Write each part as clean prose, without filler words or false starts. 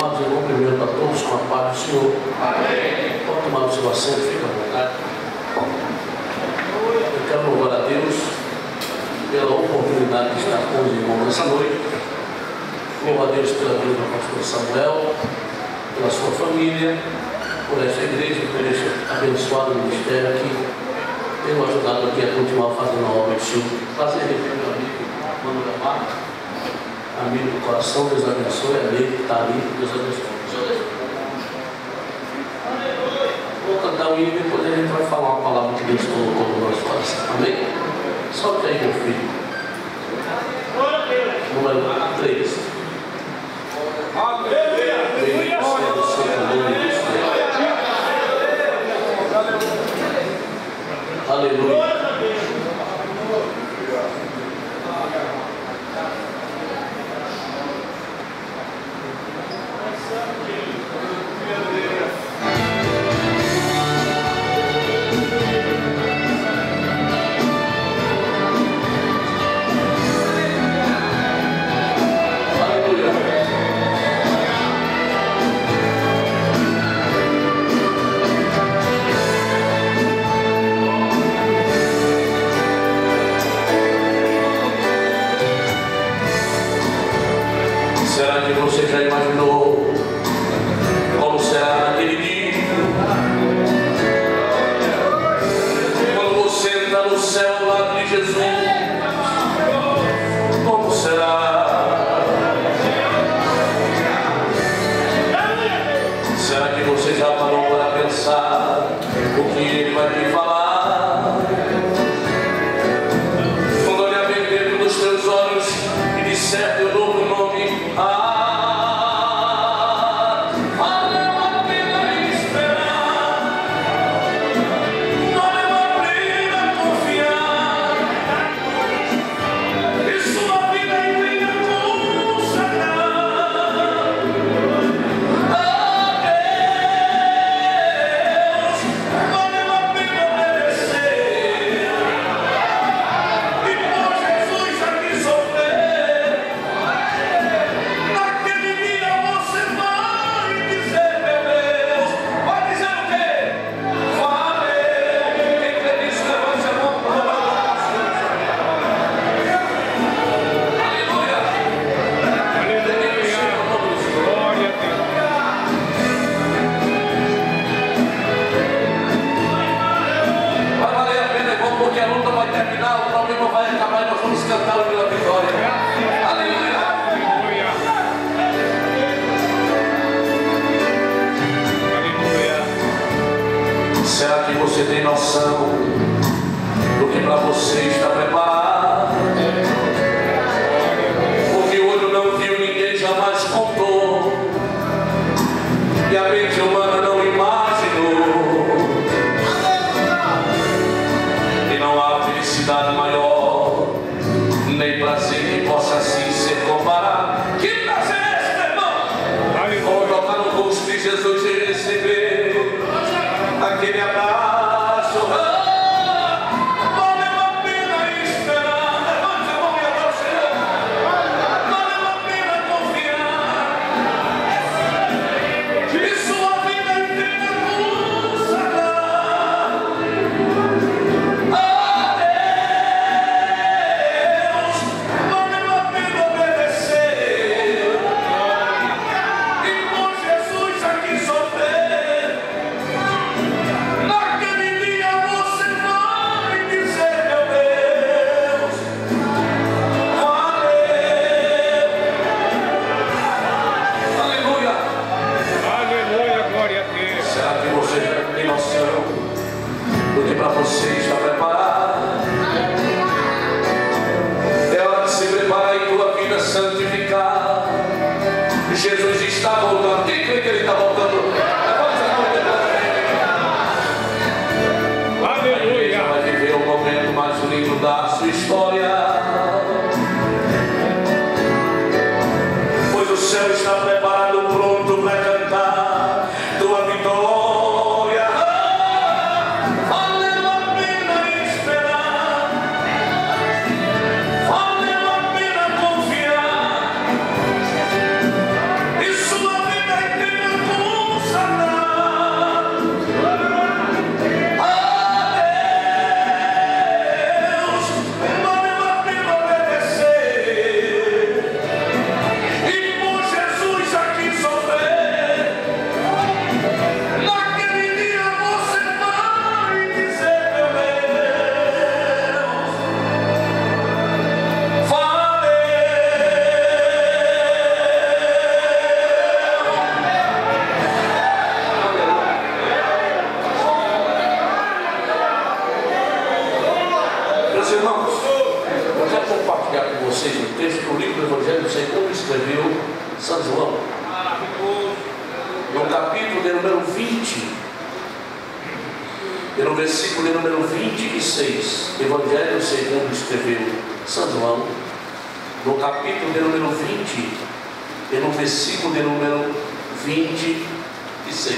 Amados irmãos, cumprimento a todos com a paz do Senhor. Amém. Pode tomar o seu assento, fica à vontade. Eu quero louvar a Deus pela oportunidade de estar com os irmãos nessa noite. Louvo a Deus pela vida do pastor Samuel, pela sua família, por essa igreja, por esse abençoado ministério que tem nos ajudado aqui a continuar fazendo a obra do Senhor. Prazer em ter meu amigo Manuel Marcos, amigo do coração. Deus abençoe, é ele que está ali, Deus abençoe. Vou cantar o hino e depois a gente vai falar uma palavra que Deus colocou no nosso coração. Amém? Solte aí, meu filho. Número 3. Aleluia! Aleluia! Você já imaginou como será naquele dia, quando você está no céu ao lado de Jesus? Como será? Será que você já parou para pensar o que Ele vai te falar? Quando olhar bem dentro dos teus olhos e disser teu novo nome, você tem noção do que para você está preparado? O que o olho não viu, ninguém jamais contou, e a mente humana não imaginou. E não há felicidade maior, nem prazer que possa assim ser comparado. Que prazer é esse, meu irmão? Como tocar no rosto de Jesus e receber aquele abraço. Para você está preparado. É hora de se preparar em tua vida santificada. Jesus está voltando. Quem crê que Ele está voltando? Aleluia! Vai viver o momento mais lindo da sua história, pois o céu está preparado, pronto para cantar tua vitória. Isso a vida número 20, e no versículo de número 26, Evangelho segundo escreveu São João, no capítulo de número 20, e no versículo de número 26.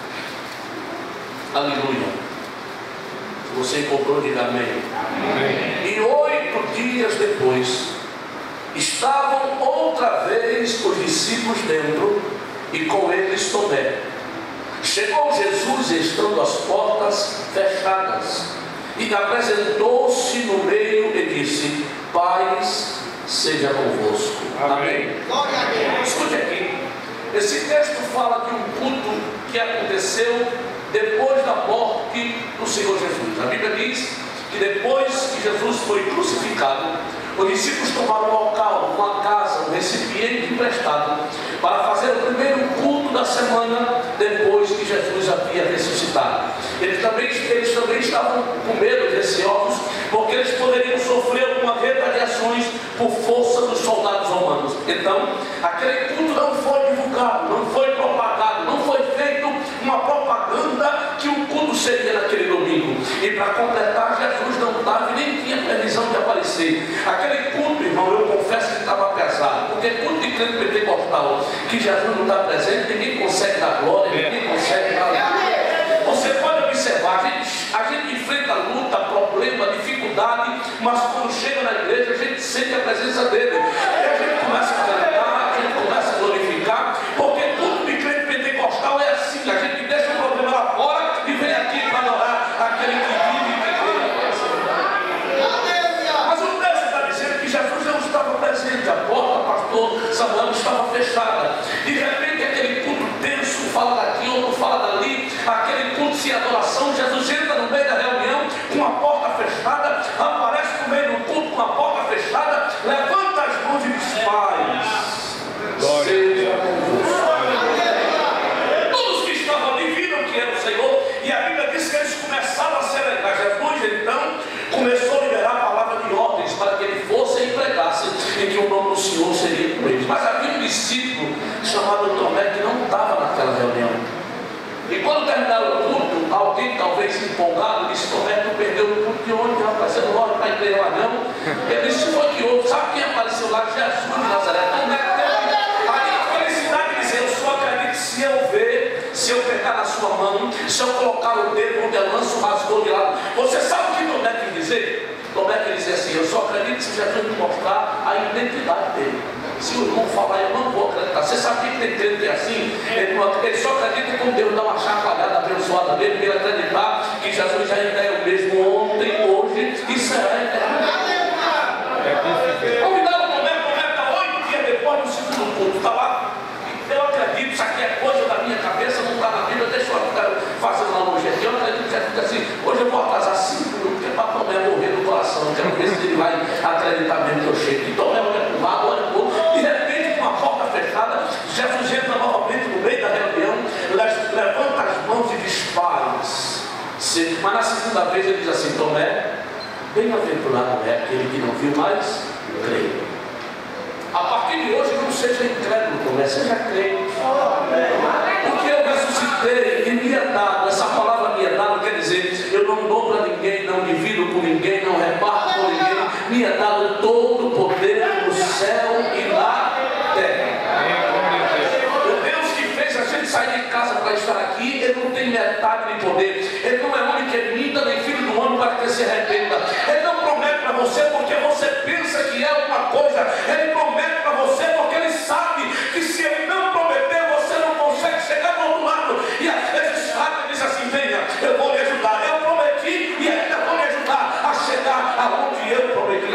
Aleluia. Se você encontrou, diga amém. Amém. E 8 dias depois, estavam outra vez os discípulos dentro, e com eles Tomé. Chegou Jesus, estando as portas fechadas, e apresentou-se no meio e disse: paz seja convosco. Amém. Escute aqui. Esse texto fala de um culto que aconteceu depois da morte do Senhor Jesus. A Bíblia diz que depois que Jesus foi crucificado, os discípulos tomaram um local, uma casa, um recipiente emprestado para fazer o primeiro culto da semana depois que Jesus havia ressuscitado. Eles também estavam com medo, receosos, porque eles poderiam sofrer algumas retaliações por força dos soldados romanos. Então, aquele culto não foi divulgado, não foi propagado, não foi feito uma propaganda que o culto seria naquele domingo. E para completar, Jesus não estava e nem tinha previsão de aparecer. Aquele culto, irmão, eu confesso que estava pesado, porque culto de crente pentecostal que Jesus não está presente, ninguém consegue dar glória, ninguém consegue dar glória. Você pode observar, a gente enfrenta luta, problema, dificuldade, mas quando chega na igreja a gente sente a presença dele, e a gente começa a cantar, a gente começa a glorificar, porque culto de crente pentecostal é assim, a gente deixa o problema lá fora e vem aqui para adorar aquele que vive e mas o texto está dizendo que Jesus não estava presente, a porta, pastor Samuel, estava fechada. De repente aquele culto tenso, fala daqui, outro fala dali, aquele culto sem adoração, Jesus entra no meio da reunião com a porta fechada, aparece no meio do culto com a porta fechada, levanta as mãos e diz: paz seja convosco. Todos que estavam ali viram que era o Senhor, e a Bíblia diz que eles começaram a celebrar. Jesus então começou a liberar a palavra de ordens para que ele fosse e pregasse, e que o nome do Senhor seria com eles. Mas havia um discípulo chamado Tomé que não estava naquela reunião. E quando terminaram o culto, alguém talvez empolgado disse: Tomé, tu perdeu o culto de onde, rapaz? Você não olha para a igreja lá não? Ele disse: foi que houve. Sabe quem apareceu lá? Jesus de Nazaré. Aí a felicidade de dizer: eu só acredito se eu ver, se eu pegar na sua mão, se eu colocar o dedo onde eu lanço o rasgou de lado. Você sabe o que Tomé quer dizer? Tomé quer dizer assim: eu só acredito se Jesus me mostrar a identidade dele. Se o irmão falar, eu não vou acreditar. Você sabe que tem crente que é assim? Ele só acredita quando Deus dá uma chacoalhada abençoada dele, para ele acreditar que Jesus ainda é o mesmo ontem, hoje e será eternamente. Convidaram o Tomé está 8 dias depois do segundo culto. Está lá. Eu acredito, isso aqui é coisa da minha cabeça, não está na Bíblia. Deixa eu fazer uma analogia aqui. Eu acredito que Jesus diz assim: hoje eu vou atrasar 5 minutos, porque para Tomé morrer do coração. Quero ver se ele vai acreditar mesmo que eu chego. E Tomé olha para o lado, olha para o outro. De repente, com a porta fechada, Jesus entra novamente no meio da reunião, levanta as mãos e diz: paz. Mas na segunda vez ele diz assim: Tomé, bem-aventurado é aquele que não viu mais, creio. A partir de hoje não seja incrédulo, Tomé, seja crente. Porque eu ressuscitei e me é dado, essa palavra me é dada, quer dizer, eu não dou para ninguém, não divido com ninguém, não reparto com ninguém, me é dado todo o poder no céu e na terra. O Deus que fez a gente sair de casa para estar aqui, ele não tem metade de poder, ele não é homem que emita, nem filho do homem para que se arrependa. Ele não promete para você porque você pensa que é alguma coisa, ele promete para você porque ele sabe que se ele não prometer, você não consegue chegar do outro lado. E às vezes sabe, diz assim: venha, eu vou lhe ajudar. Eu prometi e ainda vou lhe ajudar a chegar aonde eu prometi.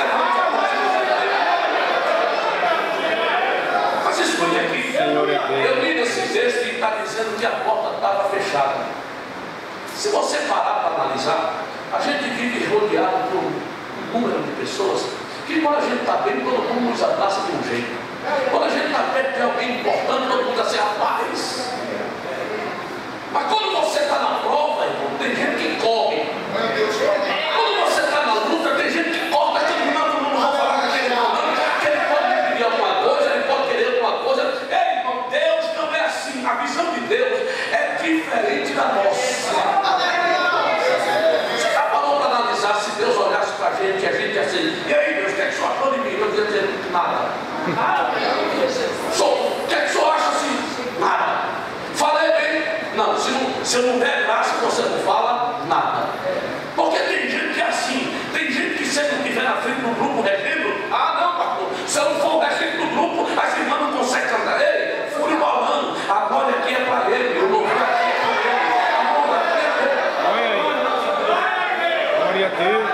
Mas escute aqui, eu li nesse texto e está dizendo que a porta estava fechada. Se você parar para analisar, a gente vive rodeado por um número de pessoas que, quando a gente está bem, todo mundo nos abraça de um jeito. Quando a gente está perto de alguém importante, todo mundo assim: rapaz. Mas quando você está na prova, irmão, tem gente que corre. Quando você está na luta, tem gente que corta. Não vou falar com aquele irmão, não, que ele pode me pedir alguma coisa, ele pode querer alguma coisa. Ei, irmão, Deus não é assim. A visão de Deus é diferente. diferente da nossa. Você já parou para analisar se Deus olhasse para a gente assim, e aí Deus, o que é que o senhor achou de mim? Eu ia dizer nada. O que é que o senhor acha assim? Nada. Falei bem? Não, se eu não der graça, você não fala nada. Porque tem gente que é assim, tem gente que se ele não estiver na frente do grupo regendo, não, pastor, se eu não for o regente do grupo, as irmãs não conseguem cantar. Ei, fui balando, a glória aqui é para ele, o louvor aqui é para ele, a glória aqui é para ele. Glória a Deus.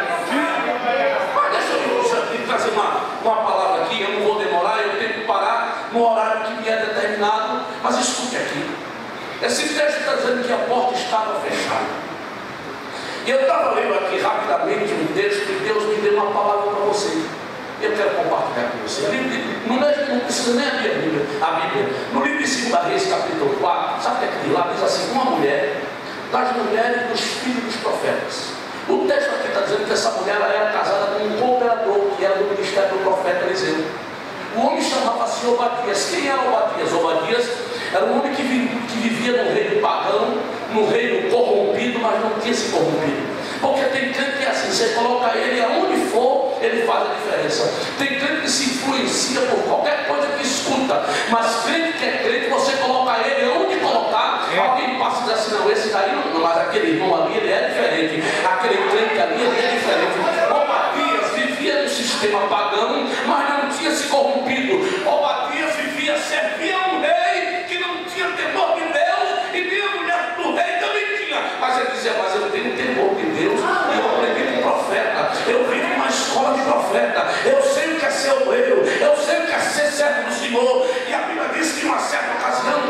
Mas deixa eu trazer uma palavra aqui, eu não vou demorar, eu tenho que parar no horário que me é determinado, mas escute aqui. Esse texto está dizendo que a porta estava fechada. E eu estava lendo aqui rapidamente um texto e Deus me deu uma palavra para você. Eu quero compartilhar com você. Não precisa nem abrir a Bíblia. No livro de 2 Reis, capítulo 4, sabe o que é que diz lá? Diz assim: uma mulher das mulheres dos filhos dos profetas. O texto aqui está dizendo que essa mulher era casada com um cooperador, que era do ministério do profeta Eliseu. O homem chamava-se Obadias. Quem era Obadias? Obadias era um homem que vivia no reino pagão, no reino corrompido, mas não tinha se corrompido. Porque tem crente que é assim, você coloca ele aonde for, ele faz a diferença. Tem crente que se influencia por qualquer coisa que escuta, mas crente que é crente, você coloca ele aonde colocar, alguém passa e diz assim: não, esse daí não, mas aquele irmão ali, ele é diferente, aquele crente ali, ele é diferente. Obadias vivia no sistema pagão, mas não tinha se corrompido. Obadias vivia, servia um rei que não tinha temor de Deus, e nem a mulher do rei também tinha. Mas ele dizia: mas eu tenho temor de Deus, e eu aprendi de profeta, eu vivo uma escola de profeta, eu sei o que é ser obreiro, eu sei o que é ser servo do Senhor. E a Bíblia diz que em uma certa ocasião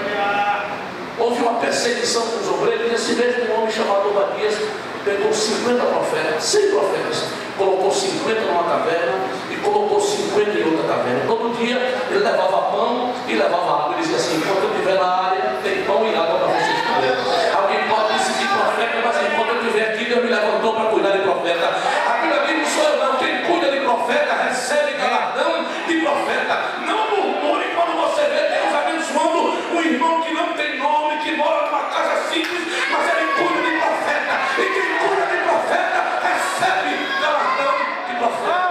houve uma perseguição com os obreiros, e esse mesmo homem chamado Obadias pegou 50 profetas, 100 profetas, colocou 50 numa caverna e colocou 50 em outra caverna. Todo dia ele levava pão e levava água. Ele dizia assim: enquanto eu estiver na área, tem pão e água para vocês comer. Alguém pode decidir profeta, mas enquanto eu estiver aqui, Deus me levantou para cuidar de profeta. A Bíblia diz: não sou eu não, quem cuida de profeta recebe galardão de profeta. Não murmure quando você vê Deus abençoando um irmão que não tem nome, que mora numa casa simples, mas ele cuida de profeta. E quem cuida de profeta recebe galardão de profeta.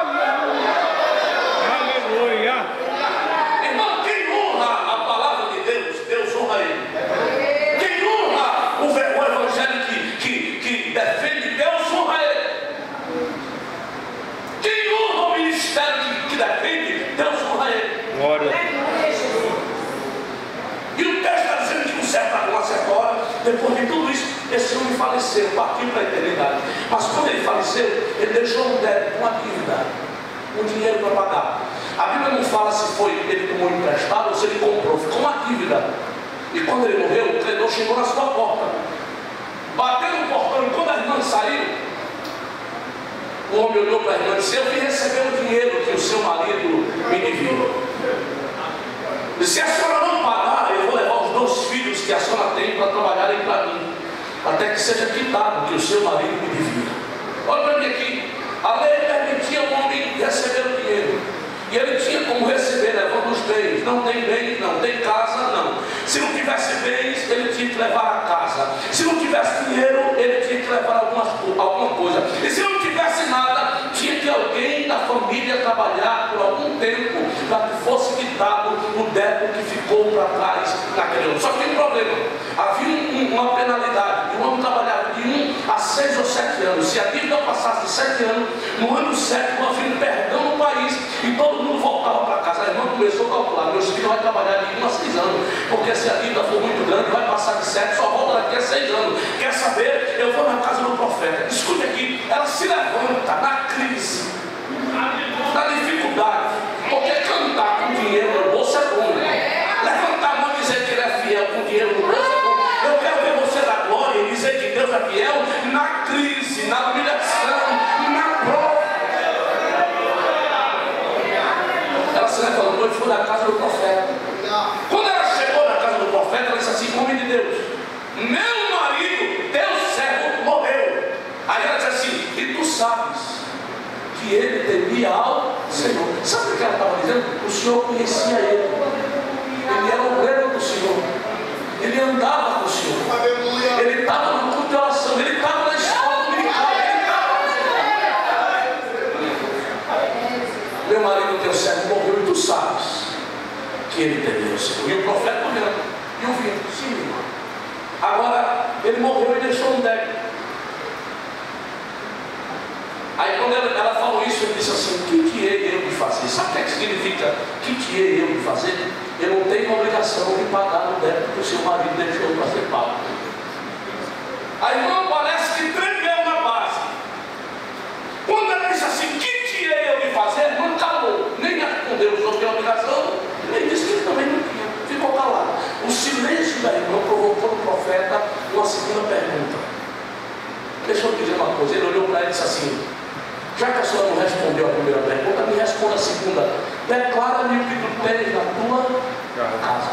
Aleluia! Irmão, quem honra a palavra de Deus, Deus honra ele. Quem honra o evangelho que defende Deus, honra ele. Quem honra o ministério que defende, Deus honra ele. Glória. E o texto está dizendo que uma certa hora, depois de tudo isso, esse homem faleceu, partiu para a eternidade. Mas quando ele faleceu, ele deixou um débito, uma dívida, um dinheiro para pagar. A Bíblia não fala se foi ele tomou emprestado ou se ele comprou, ficou uma dívida. E quando ele morreu, o credor chegou na sua porta, bateu no portão, e quando a irmã saiu, o homem olhou para a irmã e disse: eu vim receber o dinheiro que o seu marido me devia. E se a senhora não pagar, eu vou levar os 2 filhos que a senhora tem para trabalharem para mim, até que seja quitado o que o seu marido me devia. Olha para mim aqui, a lei permitia o homem receber o dinheiro, e ele tinha como receber, levando os bens. Não tem bens, não tem casa, não. Se não tivesse bens, ele tinha que levar a casa. Se não tivesse dinheiro, ele tinha que levar alguma coisa. E se não tivesse nada, tinha que alguém da família trabalhar por algum tempo para que fosse quitado o débito que ficou para trás naquele ano. Só que tem um problema: havia uma penalidade. O homem trabalhava de 1 a 6 ou 7 anos. Se a dívida passasse de 7 anos, no ano 7 havia um perdão no país e todo mundo voltava para casa. A irmã começou a calcular: meus filhos vão trabalhar de 1 a 6 anos, porque se a dívida for muito grande, vai passar de 7, só volta daqui a 6 anos. Quer saber? Eu vou na casa do profeta. Escute aqui, ela se levanta na crise, na dificuldade, porque cantar com dinheiro no bolso é bom, né? Levantar a mão e dizer que ele é fiel com dinheiro no bolso é bom. Eu quero ver você dar glória e dizer que Deus é fiel na crise, na humilhação, na prova. Ela se levantou e foi na casa do profeta. Quando ela chegou na casa do profeta, ela disse assim: homem de Deus, meu marido, teu servo, morreu. Aí ela disse assim: e tu sabes que ele temia ao Senhor. Sabe o que ela estava dizendo? O Senhor conhecia ele. Ele era obreiro do Senhor. Ele andava com o Senhor. Ele estava no culto de oração, ele estava na escola dominical, ele estava. Meu marido, teu servo, morreu e tu sabes que ele entendeu, Senhor. E o profeta olhando, e ouvindo, sim, irmão. Agora, ele morreu e deixou um débito. Aí quando ela falou isso, ele disse assim: o que hei eu de fazer? Sabe o que significa que hei eu de fazer? Eu não tenho obrigação de pagar o débito que o seu marido deixou para ser pago. A irmã parece que tremeu na base. Quando ela disse assim: que hei eu de fazer? Não calou, nem respondeu sobre a obrigação, nem disse que ele também não tinha, ficou calado. O silêncio da irmã provocou no profeta uma segunda pergunta. Deixa eu dizer uma coisa, ele olhou para ela e disse assim: já que a senhora não respondeu a primeira pergunta, me responda a segunda. Declara-me o que tu tens na tua casa.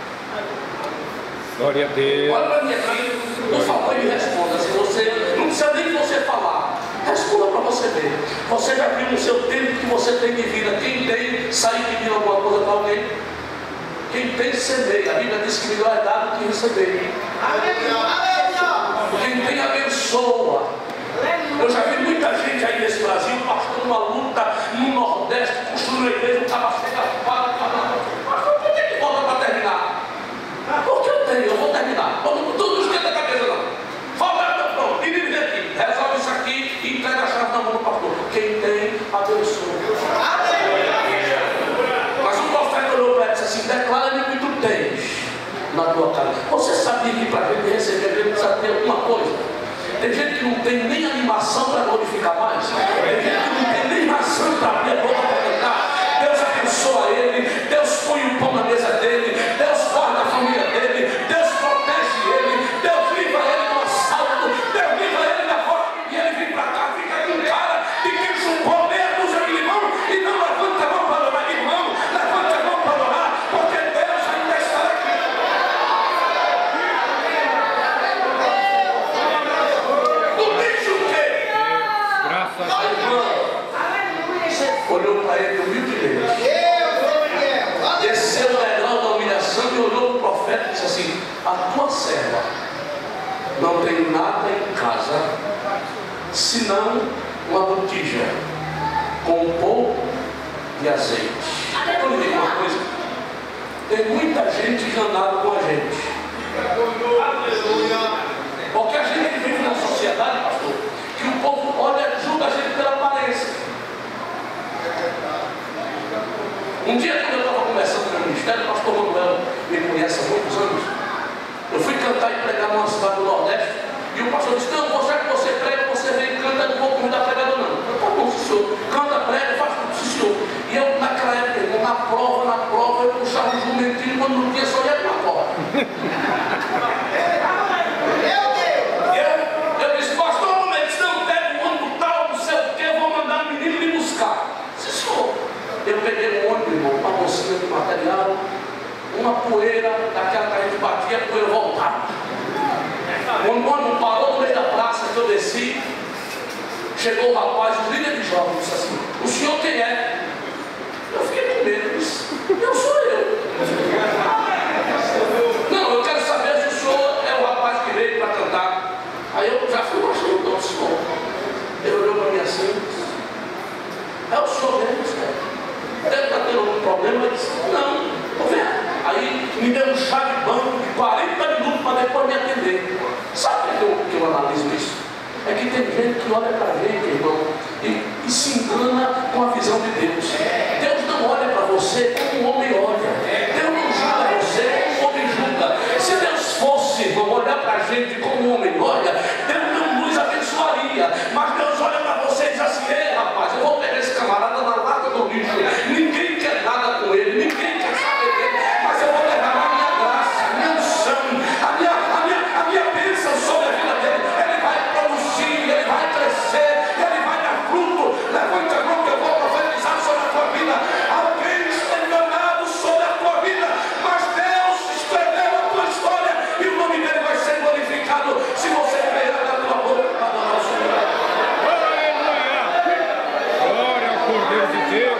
Glória a Deus. Olha para mim aqui, por favor, e me responda. Se você, não precisa nem você falar, responda para você ver. Você já viu no seu tempo que você tem de vida? Quem tem, sair pedindo alguma coisa para alguém? Quem tem, semeia. A Bíblia diz que melhor é dado do que receber. Quem tem, abençoa. Eu já vi muita gente aí nesse Brasil, pastor, numa luta no Nordeste, construindo a igreja, estava chega pastor, por que volta para terminar? Porque eu vou terminar. Tudo esquenta a cabeça, não. Falta, pronto, e me vem aqui, resolve isso aqui e entrega a chave na mão do pastor. Quem tem, abençoa. Mas o profeta olhou para ela e disse assim: declara-me o que tu tens na tua casa. Você sabia que para a gente receber, a gente precisa ter alguma coisa? Tem gente que não tem nem animação para glorificar mais. Tem gente que não tem nem razão para abrir a boca para cantar. Deus abençoa ele, Deus põe o pão na mesa dele, Deus guarda a família dele, Deus protege ele, Deus livra ele do assalto, Deus livra ele da fora. E ele vem para cá, fica com cara de quem chupou meia dúzia de limão e não levanta a mão para adorar. Irmão, levanta a mão para adorar, porque Deus ainda está aqui. A irmã olhou para ele humildemente, desceu o degrau da humilhação e olhou para o profeta e disse assim: a tua serva não tem nada em casa senão uma botija com um pouco de azeite. Eu lhe digo uma coisa: tem muita gente enganada com a gente, porque a gente vive numa sociedade, pastor, que o povo olha, julga a gente pela aparência. Um dia, quando eu estava conversando no ministério, o pastor Manuel me conhece há muitos anos. Eu fui cantar e pregar numa cidade do Nordeste, e o pastor disse: não, já que você prega, você vem e canta, não vou convidar pregador, não. Eu: tá bom, senhor, canta, prega, faz tudo, senhor. E eu, naquela época, irmão, na prova, eu puxava um jumentinho, quando não tinha, só ia para a prova. Eu disse: pastor, não pega o ônibus tal, não sei o que, eu vou mandar o menino me buscar. Sim, senhor. Eu peguei um ônibus, irmão, uma bolsinha de material, uma poeira, daquela que a gente batia, a poeira voltava. Quando o ônibus parou no meio da praça que eu desci, chegou o rapaz, o líder de jovens, disse assim: o senhor quem é? Eu fiquei com medo, disse: eu sou eu. Não, eu quero saber se o senhor é o rapaz que veio para cantar. Aí eu já fui baixando o senhor. Ele olhou para mim assim: é o senhor mesmo, senhor? Deve estar tendo algum problema? Eu disse: não, estou vendo. Aí me deu um chá de banco de 40 minutos para depois me atender. Sabe por que eu analiso isso? É que tem gente que olha para a gente, irmão, e se engana com a visão de Deus. Deus não olha para você como um homem olha. Deus não julga você como um homem julga. Se Deus fosse, irmão, olhar para a gente como um homem olha, Deus não nos abençoaria. Mas Deus olha para você e diz assim: ei, rapaz, eu vou pegar esse camarada na lata do lixo. Ninguém quer nada com ele, ninguém quer saber dele, mas eu vou derramar a minha graça, a minha unção, a minha bênção sobre a vida dele. Ele vai produzir, ele vai crescer, ele vai dar fruto. Levanta a mão que eu vou profetizar sobre a tua vida. Alguém está enganado sobre a tua vida, mas Deus escreveu a tua história e o nome dele vai ser glorificado se você crer na tua boca para adorar o Senhor. Glória ao Cordeiro de Deus.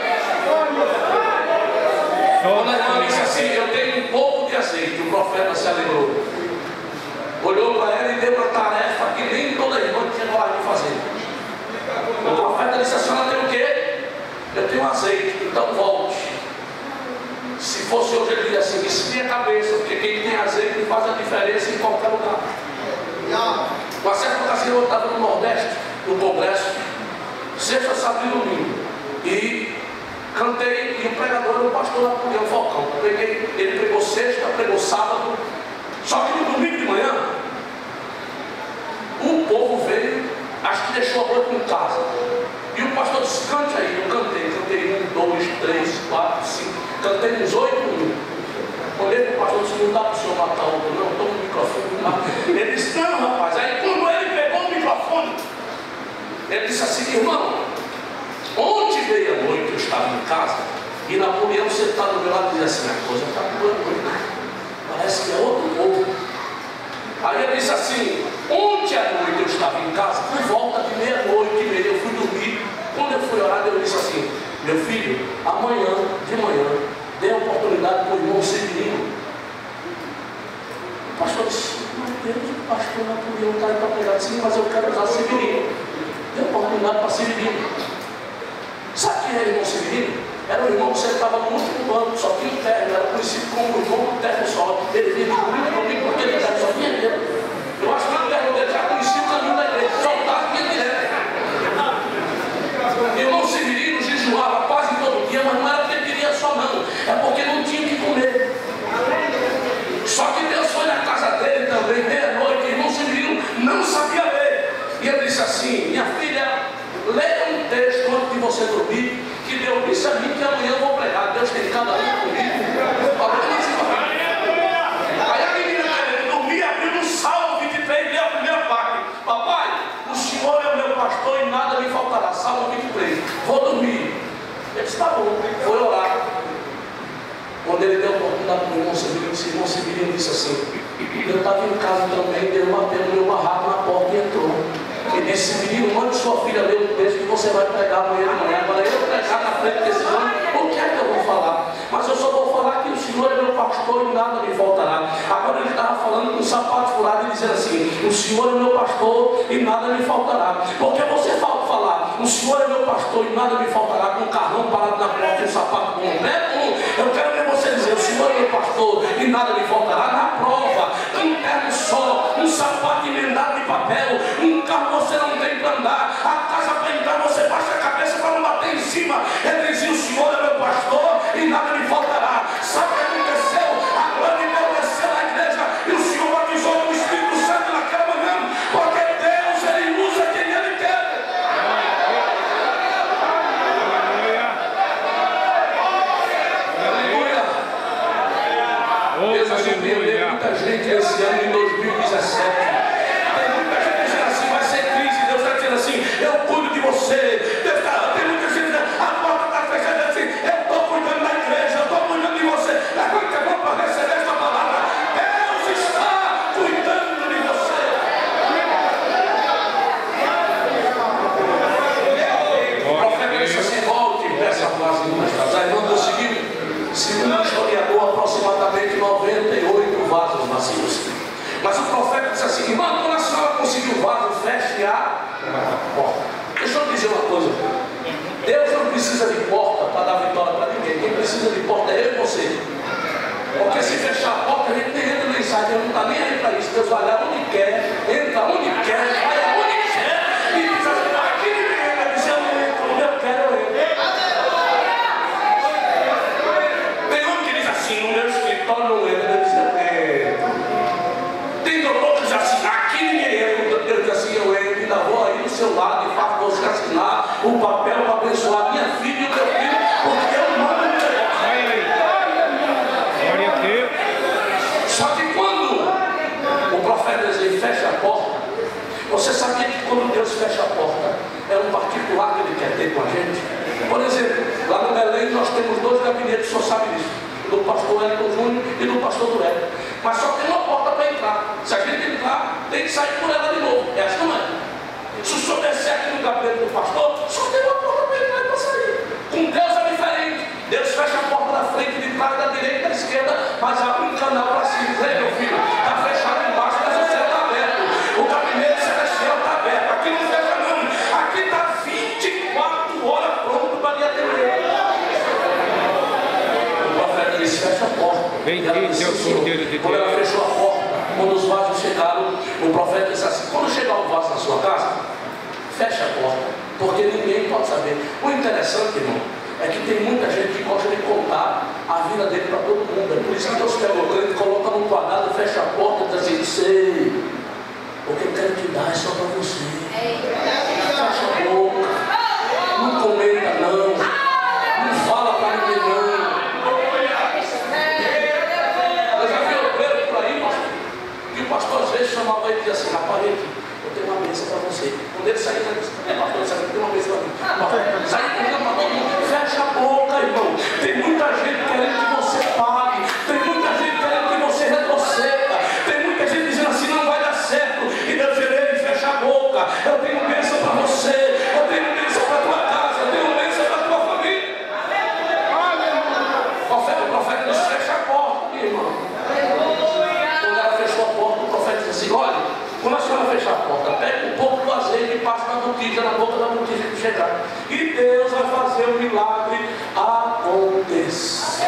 Quando a irmã disse assim: eu tenho um pouco de azeite, o profeta se alegrou. Olhou azeite, então volte. Se fosse hoje, ele diria assim: esfria a cabeça, porque quem tem azeite faz a diferença em qualquer lugar. Uma certa ocasião eu estava no Nordeste, no Congresso, sexta, sábado e domingo, e cantei, e o pregador era o pastor Napoleão Falcão. Ele pregou sexta, pregou sábado, só que no domingo de manhã, o povo veio, acho que deixou a noite em casa, e o pastor disse: cante aí. Eu cantei 1, 2, 3, 4, 5, cantei uns 8 minutos. Olhei para o pastor e disse: não dá para o senhor matar outro, não, toma o microfone lá. Ele disse: não, rapaz. Aí quando ele pegou o microfone, ele disse assim: irmão, ontem meia-noite eu estava em casa e Napoleão sentado do meu lado dizia assim: a coisa está boa, parece que é outro povo. Aí ele disse assim: ontem à noite eu estava em casa, por volta de meia-noite e meia, eu fui dormir. Quando eu fui orar, eu disse assim: meu filho, amanhã de manhã dê a oportunidade para o irmão Severino. O pastor disse: meu Deus, o pastor Napoleão está aí para pregar assim, mas eu quero usar Severino. Dê a oportunidade para Severino. Sabe quem era o irmão Severino? Era o irmão que sentava no último banco, só tinha um terno, era conhecido como o irmão do terno só. Ele vinha comigo porque ele só vinha dele. Eu acho que o terno dele já conhecia o caminho da igreja, só estava vinha direto. O irmão Severino jejuava quase todo dia, mas não era porque ele queria só não, é porque não tinha o que comer. Só que Deus foi na casa dele também, meia-noite, o irmão Severino não sabia ler. E ele disse assim: minha filha, leia um texto antes de você dormir, que Deus disse a mim que amanhã eu vou pregar. Deus tem cada um comigo. Aí a menina dele dormia, abriu um Salmo 23, leu a primeira parte: papai, o Senhor é o meu pastor e nada me faltará. Salmo 23, vou dormir. Ele disse: tá bom, foi orar. Quando ele deu a oportunidade para o irmão Severino, disse assim: eu estava em casa também, deu bateu no meu barraco na porta e entrou. E disse: Severino, mande sua filha ler o texto que você vai pregar amanhã de manhã. Agora eu pregar na frente desse homem, o que é que eu vou falar? Mas eu só vou falar que o Senhor é meu pastor e nada me faltará. Agora ele estava falando com um sapato furado e dizendo assim: o Senhor é meu pastor e nada me faltará. Porque você falta falar: o Senhor é meu pastor e nada me faltará, com um carrão parado na porta e um sapato com um pé. Eu quero ver você dizer: o Senhor é meu pastor e nada me faltará, na prova, um terno só, um sapato emendado de papel, um carro você não tem para andar, a casa para entrar você baixa a cabeça para não bater em cima. Ele dizia: o Senhor é meu pastor e nada me faltará. Sabe o que aconteceu? A glória de Deus desceu na igreja e o Senhor batizou com o Espírito Santo naquela manhã, porque Deus, ele usa quem ele quer. Deus surpreendeu muita gente esse ano de 2017. Tem muita gente dizendo assim: vai ser crise. Deus está dizendo assim: eu cuido de você. Deus está, tem muita gente dizendo: a porta está fechada, assim: eu estou cuidando da igreja, eu estou cuidando de você. Levante a mão para receber esta palavra. Deus está cuidando de você. O profeta disse assim: volte dessa frase mais tarde. A irmã do seguinte: segundo o historiador, aproximadamente 98 vasos vazios. Mas o profeta disse assim: irmã, quando a senhora conseguiu o vaso, feche a porta. Deixa eu dizer uma coisa: Deus não precisa de porta para dar vitória para ninguém. Quem precisa de porta é eu e você. Porque se fechar a porta, a gente nem entra nem sai. Deus não está nem aí para isso. Deus vai lá onde quer, entra onde quer, vai aonde quer e diz assim: aqui ninguém entra. Diz: eu não entro, onde eu quero eu entro. No meu escritório não entra, eu disse: eu entro. Tem doutor que diz assim: aqui ninguém entra. Eu disse assim: eu entro, ainda vou aí do seu lado e faço você assinar o papel para abençoar minha filha e o meu filho, porque eu mando no negócio. Só que quando o profeta diz: ele fecha a porta, você sabia que quando Deus fecha a porta, é um particular que ele quer ter com a gente? Por exemplo, lá no Belém nós temos 2 gabinetes, o senhor sabe disso, do pastor Elton Júnior e do pastor Dureto. Mas só tem uma porta para entrar. Se a gente entrar, tem que sair por ela de novo. Essa não é. Se o senhor descer aqui no gabinete do pastor, só tem uma porta para entrar e para sair. Com Deus é diferente. Deus fecha a porta da frente, de trás, da direita, da esquerda, mas abre um canal para cima. Ei, meu filho, está fechado embaixo, mas o céu está aberto. O gabinete celestial está aberto. Aqui não fecha não. Aqui está 24 horas pronto para lhe atender. E ela disse, sim. Quando ela fechou a porta, quando os vasos chegaram, o profeta disse assim: quando chegar o vaso na sua casa, fecha a porta, porque ninguém pode saber. O interessante, irmão, é que tem muita gente que gosta de contar a vida dele para todo mundo. É por isso que Deus pega o crente, coloca num quadrado, fecha a porta e diz assim: sei, o que eu quero te dar é só para você. Fecha a boca, não comenta não, não fala para ninguém não. Eu já vi obreiro por aí, pastor, que o pastor às vezes chamava ele e dizia assim: rapaz, eu tenho uma bênção para você. Quando ele saía, ele disse: pastor, eu tenho uma bênção para mim. Sai para todo mundo, fecha a boca, irmão. Tem muita gente querendo que você pague, tem muita gente querendo que você retroceda, tem muita gente dizendo assim: não vai dar certo. E Deus diz: fecha a boca, eu tenho bênção para você, eu tenho bênção para a tua casa, eu tenho bênção para a tua família. O profeta disse: fecha a porta, minha irmã. Quando ela fechou a porta, o profeta disse assim: olha, quando a senhora fechar a porta, pega um pouco do azeite e passa na botija, na boca da botija que chegar. E Deus vai fazer o milagre acontecer.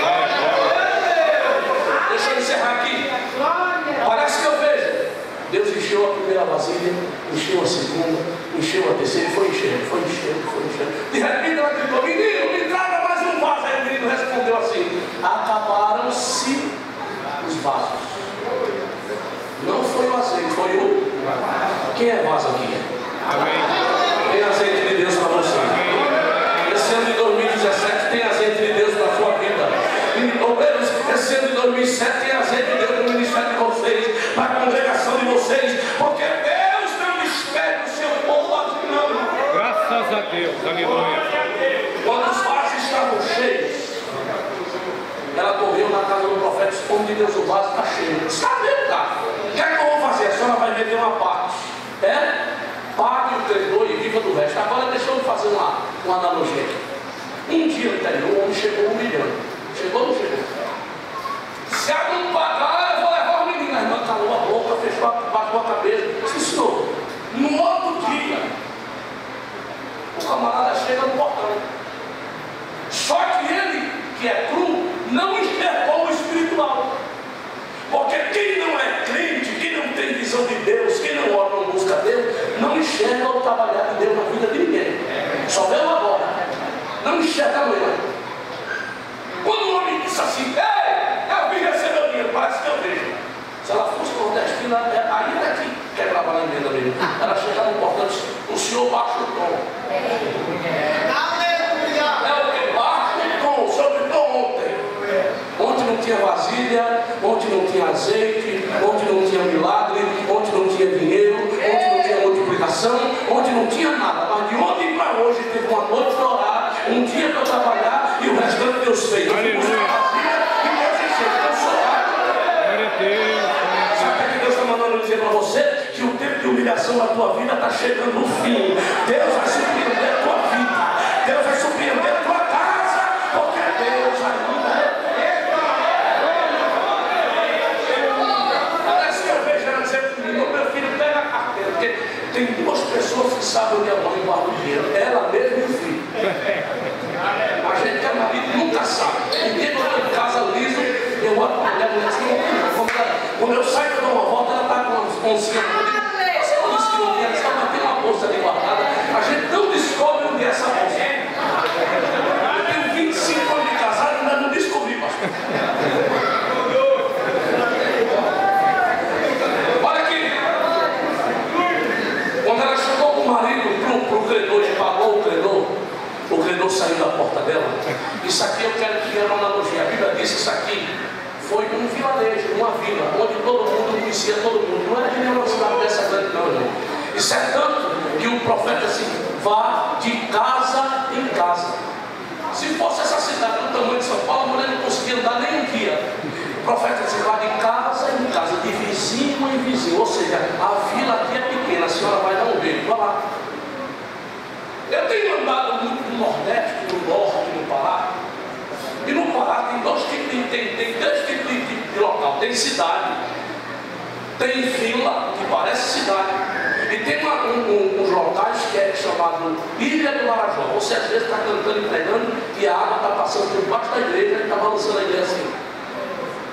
Deixa eu encerrar aqui. Parece que eu vejo. Deus encheu a primeira vasilha, encheu a segunda, encheu a terceira, foi enchendo, foi enchendo, foi enchendo. De repente ela gritou: menino, me traga mais um vaso. Aí o menino respondeu assim: acabaram-se os vasos. Não foi o azeite, foi o... Quem é vaso aqui? Amém. Tem azeite de Deus para você. Esse ano de 2017 tem azeite de Deus para a sua vida. E, obreiros, esse ano de 2007 tem azeite de Deus para o ministério de vocês, para a congregação de vocês, porque Deus não espera o seu povo assim. Graças a Deus, aleluia. Quando os vasos estavam cheios, ela correu na casa do profeta, disse: de Deus, o vaso está cheio. Está bem, tá? O que é que eu vou fazer? A senhora vai meter uma parte. Pague o credor e viva do resto. Agora deixa eu fazer uma analogia. Um dia anterior, o homem chegou humilhando. Chegou ou não chegou? Se a não pagar, eu vou levar o menino. A irmã calou a boca, fechou, bateu a cabeça. Disse: senhor, no outro dia, o camarada chega no portão. Só que ele, que é cru, não enxergou o espiritual. Porque quem não é crente, quem não tem visão de Deus, quem não ora, não busca Deus, não enxerga o trabalhar de Deus na vida de ninguém. Só vê agora. Não enxerga amanhã. Quando o homem disse assim: ei, eu vim receber o dinheiro, parece que eu vejo. Se ela fosse nordestina, ainda que quebrava na emenda mesmo. Ela chegava no portão e disse: o senhor baixa o tom. É o que baixa o tom, o senhor gritou ontem. Ontem não tinha vasilha, ontem não tinha azeite, ontem não tinha milagre, ontem não tinha dinheiro, ontem não tinha multiplicação, ontem não tinha nada. Mas de ontem para hoje teve uma noite para orar, um dia para trabalhar e o restante Deus fez. Aleluia. E Deus encheu. Então sabe o que Deus está mandando dizer para você? Que o tempo de humilhação da tua vida está chegando no fim. Deus vai surpreender a tua vida. Deus vai surpreender a tua casa. Porque Deus vai mudar. Parece que eu vejo ela dizer comigo: meu filho, pega a carteira. Porque tem duas pessoas que sabem onde a mãe guarda o dinheiro. Ela mesma e o filho. A gente que é marido nunca sabe. Ninguém vai em casa liso. Eu olho para a mulher assim, quando eu saio para dar uma volta, ela está com umas oncinhas. Você não disse que não tinha, mas tem uma bolsa ali guardada. A gente não descobre onde é essa bolsa. Eu tenho 25 anos de casado e ainda não descobri, pastor. Olha aqui. Quando ela chegou com o marido para o credor e pagou o credor saiu da porta dela. Isso aqui eu quero que é uma analogia. A Bíblia diz que isso aqui foi um vilarejo, uma vila, onde todo mundo conhecia todo mundo. Não era que nem uma cidade dessa grande, não, irmão. Isso é tanto que o profeta assim: vá de casa em casa. Se fosse essa cidade do tamanho de São Paulo, a mulher não conseguia andar nem um dia. O profeta disse: vá de casa em casa, de vizinho em vizinho. Ou seja, a vila aqui é pequena, a senhora vai dar um beijo. Vá lá. Eu tenho andado muito no Nordeste, no Norte, no Pará. E no Pará tem dois tipos de local. Tem cidade, tem vila, que parece cidade, e tem uns locais que é chamado Ilha do Marajó. Você às vezes está cantando e pregando e a água está passando por debaixo da igreja e está balançando a igreja assim.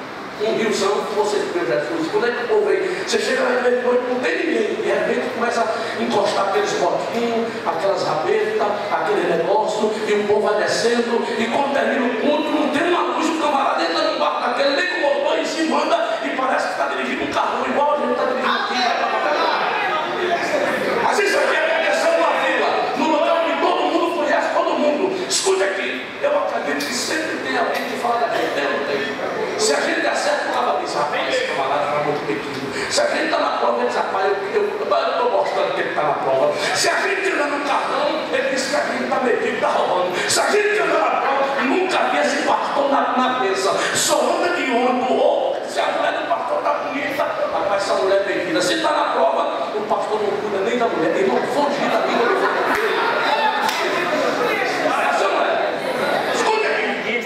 um riozão que você viu Jesus. Quando é que o povo vem? Você chega lá de noite, não tem ninguém. De repente começa a encostar aqueles botinhos, aquelas rabetas, aquele negócio, e o povo vai descendo, e quando termina o culto, não tem uma luz, o camarada entra no barco daquele, liga o motor e se manda, e parece que está dirigindo um carro igual a gente está dirigindo aqui, vai para qualquer lugar. Mas isso aqui aconteceu numa vila, num lugar onde todo mundo conhece todo mundo. Escute aqui, eu acredito que sempre tem alguém que fala da gente, não tem. Se a gente der certo, o cara diz, rapaz, esse camarada está muito pequeno. Se a gente está na prova, ele diz, rapaz, eu estou gostando que ele está na prova. Se a gente anda no cartão, ele diz que a gente está metido, está roubando. Se a gente anda na prova, nunca vi esse pastor na mesa. Só anda de ônibus, ou se a mulher do pastor está bonita, rapaz, essa mulher é bem-vinda. Se está na prova, o pastor não cuida nem da mulher, ele não fugir da vida do filho. Essa mulher, escuta aqui.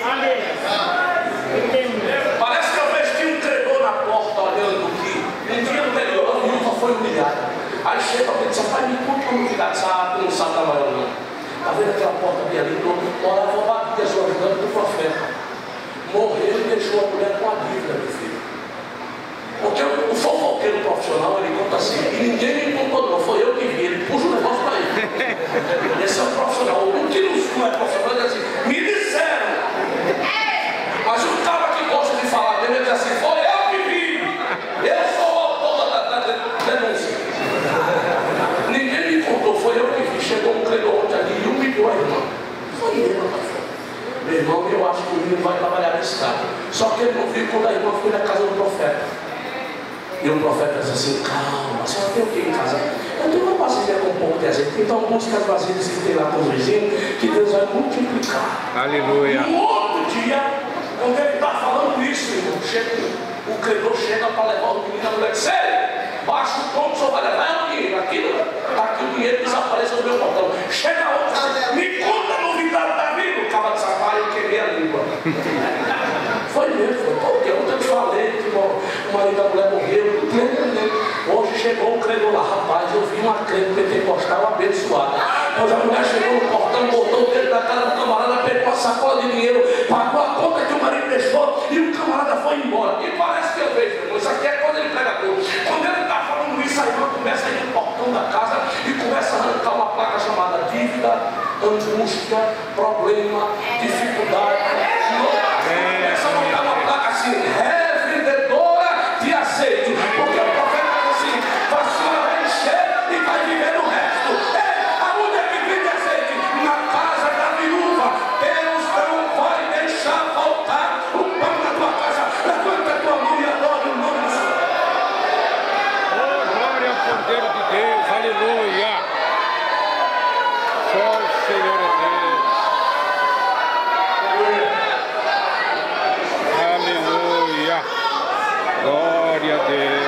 Parece que eu vesti um credor na porta olhando aqui. Um dia anterior, a viúva foi humilhada. Aí chega alguém e diz, pai, me conta como ficar sábado, não sabe trabalhar não. Está vendo aquela porta ali, morava o Abias, o ajudante do profeta. Morreu e deixou a mulher com a dívida, meu filho. Porque o fofoqueiro profissional, ele conta assim, e ninguém me contou não, foi eu que vi, ele puxa o negócio para ele. Esse é o profissional. O que não é profissional, ele diz assim, me disseram. Mas o cara que gosta de falar dele, ele diz assim, foi eu que vi. Eu sou o autor da denúncia. Ninguém me contou, foi eu que vi. Chegou um credor ontem ali e humilhou a irmã. Foi ele, pastor. Meu irmão, eu acho que o menino vai trabalhar nesse carro. Só que ele não viu quando a irmã foi na casa do profeta. E o profeta disse assim, calma, a senhora tem o que em casa? Eu tenho uma vasilha com um pouco de azeite. Então busca as vasilhas que tem lá com os vizinhos, que Deus vai multiplicar. Aleluia. No outro dia, quando ele está falando isso, irmão, o credor chega para levar o menino, a mulher diz, baixa o tom, o senhor vai levar o dinheiro. Aqui o dinheiro desapareceu do meu portão. Chega outro, me conta a novidade da vida. O cara disse, rapaz, eu quebrei a língua. Foi mesmo, foi. Porque ontem eu falei que o marido da mulher morreu. Hoje chegou um credor lá, rapaz, eu vi uma crente pentecostal abençoada. Quando a mulher chegou no portão, botou o dedo na cara do camarada, pegou a sacola de dinheiro, pagou a conta que o marido deixou e o camarada foi embora. E parece que eu vejo, irmão, isso aqui é quando ele prega tudo. Quando ele está falando isso, a irmã começa a ir no portão da casa e começa a arrancar uma placa chamada dívida, angústia, problema, dificuldade. Começa a montar uma placa assim, revendedora de azeite. Porque o profeta diz assim, a senhora vai encher e vai viver no resto. Aonde é que vende azeite? Na casa da viúva. Deus não vai deixar faltar o pão na tua casa. Levanta a tua mão e adora o nome do Senhor. Oh, glória ao Cordeiro de Deus, aleluia. Só o Senhor é Deus. Aleluia. Glória a Deus.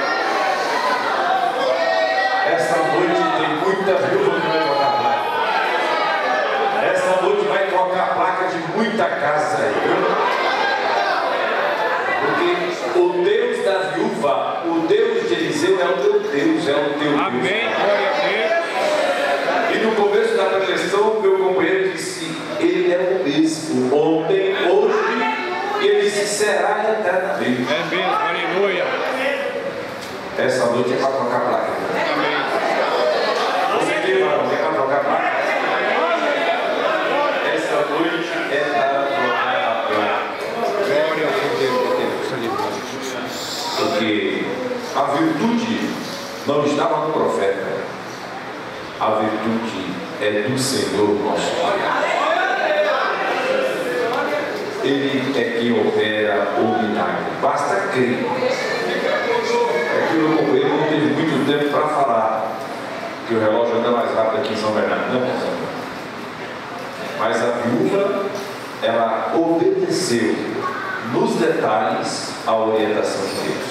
Esta noite tem muita viúva que vai trocar placa. Esta noite vai trocar placa de muita casa aí, viu? Porque o Deus da viúva, o Deus de Eliseu é o teu Deus, é o teu Deus. Amém, glória a Deus. E no começo da preleção, meu companheiro disse, ele é o mesmo, ontem, hoje, e ele disse, será eternamente. É mesmo, aleluia. Essa noite é para trocar placa. Amém. Você que varão, quer para trocar placa? Essa noite é para trocar a placa. Glória ao Cordeiro de Deus, aleluia. Porque a virtude não estava no profeta. A virtude é do Senhor nosso Pai. Ele é quem opera o milagre. Basta crer. É que o meu companheiro não teve muito tempo para falar. Que o relógio anda mais rápido aqui em São Bernardo, né, moção? Mas a viúva, ela obedeceu nos detalhes a orientação de Deus.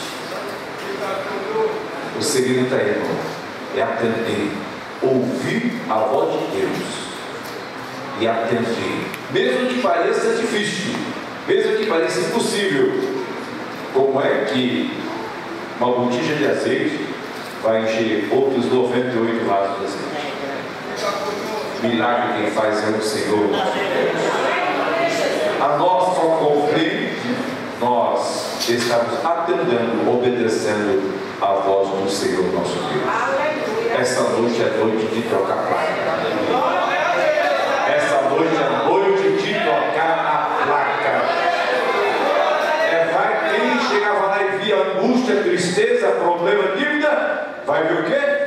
O segredo está aí, irmão. É atender, ouvir a voz de Deus e atender, mesmo que pareça difícil, mesmo que pareça impossível. Como é que uma botija de azeite vai encher outros 98 vasos de azeite? Milagre quem faz é o Senhor. A nós só compreende, nós estamos atendendo, obedecendo a voz do Senhor nosso Deus. Essa noite é noite de trocar placa. Essa noite é noite de trocar a placa. Vai quem chegava lá e via angústia, tristeza, problema, dívida, vai ver o quê?